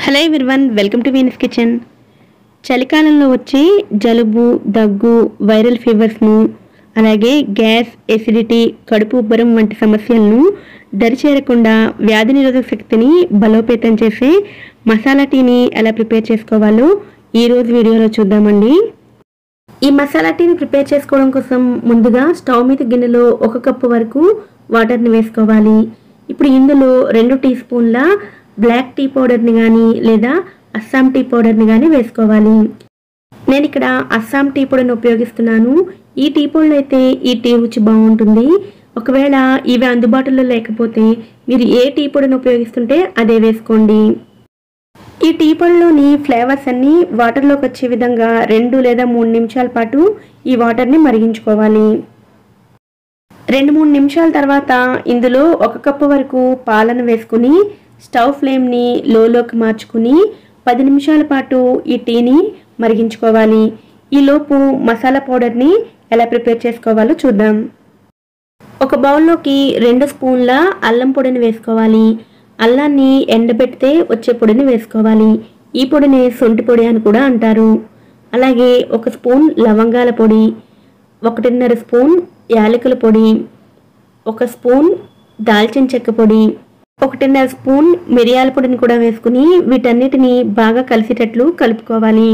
Hello everyone, welcome to Venus kitchen. చలికాలంలో వచ్చే జలుబు, దగ్గు, వైరల్ ఫీవర్స్ను అలాగే గ్యాస్, ఎసిడిటీ, కడుపు ఉబ్బరం వంటి సమస్యలను దరిచేరకుండా వ్యాధి నిరోధక శక్తిని బలోపేతం చేసే మసాలా టీని ఎలా ప్రిపేర్ చేసుకోవాలో ఈరోజు వీడియోలో చూద్దామండి. ఈ మసాలా టీని ప్రిపేర్ చేసుకోవడం కోసం ముందుగా స్టవ్ మీద గిన్నెలో 1 కప్పు వరకు వాటర్ని వేసుకోవాలి. ఇప్పుడు ఇందులో 2 టీ స్పూన్ల బ్లాక్ టీ పౌడర్ని కానీ లేదా అస్సాం టీ పౌడర్ని కానీ వేసుకోవాలి. నేను ఇక్కడ అస్సాం టీ పొడిని ఉపయోగిస్తున్నాను. ఈ టీ పొడిలో అయితే ఈ టీ రుచి బాగుంటుంది. ఒకవేళ ఇవి అందుబాటులో లేకపోతే మీరు ఏ టీ పొడిని ఉపయోగిస్తుంటే అదే వేసుకోండి. ఈ టీ పొడిలోని ఫ్లేవర్స్ అన్నీ వాటర్లోకి వచ్చే విధంగా 2 లేదా 3 నిమిషాల పాటు ఈ వాటర్ని మరిగించుకోవాలి. 2-3 నిమిషాల తర్వాత ఇందులో 1 కప్పు వరకు పాలను వేసుకుని స్టవ్ ఫ్లేమ్ని లోలోకి మార్చుకుని 10 నిమిషాల పాటు ఈ టీని మరిగించుకోవాలి. ఈలోపు మసాలా పౌడర్ని ఎలా ప్రిపేర్ చేసుకోవాలో చూద్దాం. ఒక బౌల్లోకి 2 స్పూన్ల అల్లం పొడిని వేసుకోవాలి. అల్లాన్ని ఎండబెడితే వచ్చే పొడిని వేసుకోవాలి. ఈ పొడిని సొంటి పొడి అని కూడా అంటారు. అలాగే 1 స్పూన్ లవంగాల పొడి, 1.5 స్పూన్ యాలకుల పొడి, 1 స్పూన్ దాల్చిన చెక్క పొడి, 1.5 స్పూన్ మిరియాల పొడిని కూడా వేసుకుని వీటన్నిటిని బాగా కలిసేటట్లు కలుపుకోవాలి.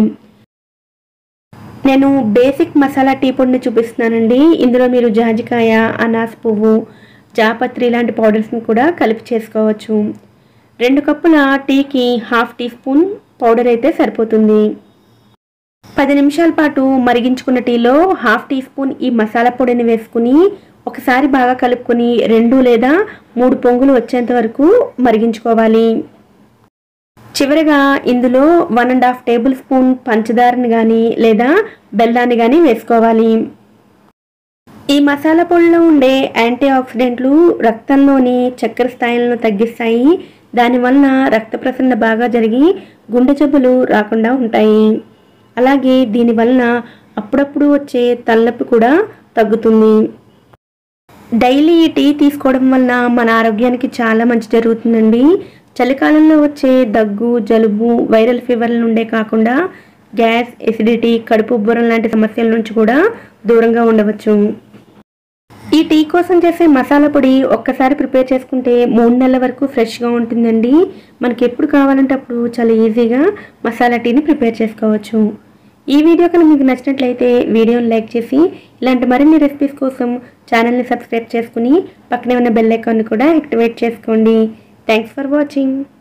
నేను బేసిక్ మసాలా టీ పొడిని చూపిస్తున్నానండి. ఇందులో మీరు జాజికాయ, అనాస పువ్వు, జాపత్రి లాంటి పౌడర్స్ని కూడా కలిపి చేసుకోవచ్చు. 2 కప్పుల టీకి 1/2 టీ స్పూన్ పౌడర్ అయితే సరిపోతుంది. 10 నిమిషాల పాటు మరిగించుకున్న టీలో 1/2 టీ స్పూన్ ఈ మసాలా పొడిని వేసుకుని ఒకసారి బాగా కలుపుకొని 2 లేదా 3 పొంగులు వచ్చేంత వరకు మరిగించుకోవాలి. చివరగా ఇందులో 1.5 టేబుల్ స్పూన్ పంచదారని కానీ లేదా బెల్లాన్ని కానీ వేసుకోవాలి. ఈ మసాలా పొడిలో ఉండే యాంటీ ఆక్సిడెంట్లు రక్తంలోని చక్కెర స్థాయిలను తగ్గిస్తాయి. దానివల్ల రక్త ప్రసరణ బాగా జరిగి గుండె జబ్బులు రాకుండా ఉంటాయి. అలాగే దీనివల్ల అప్పుడప్పుడు వచ్చే తలనొప్పి కూడా తగ్గుతుంది. డైలీ ఈ టీ తీసుకోవడం వల్ల మన ఆరోగ్యానికి చాలా మంచి జరుగుతుందండి. చలికాలంలో వచ్చే దగ్గు, జలుబు, వైరల్ ఫీవర్ల నుండే కాకుండా గ్యాస్, ఎసిడిటీ, కడుపు ఉబ్బరం లాంటి సమస్యల నుంచి కూడా దూరంగా ఉండవచ్చు. ఈ టీ కోసం చేసే మసాలా పొడి ఒక్కసారి ప్రిపేర్ చేసుకుంటే 3 నెలల వరకు ఫ్రెష్గా ఉంటుందండి. మనకి ఎప్పుడు కావాలంటే అప్పుడు చాలా ఈజీగా మసాలా టీని ప్రిపేర్ చేసుకోవచ్చు. ఈ వీడియో కనుక మీకు నచ్చినట్లయితే వీడియోని లైక్ చేసి ఇలాంటి మరిన్ని రెసిపీస్ కోసం ఛానల్ని సబ్స్క్రైబ్ చేసుకుని పక్కనే ఉన్న బెల్ ఐకాన్ని కూడా యాక్టివేట్ చేసుకోండి. Thanks for watching.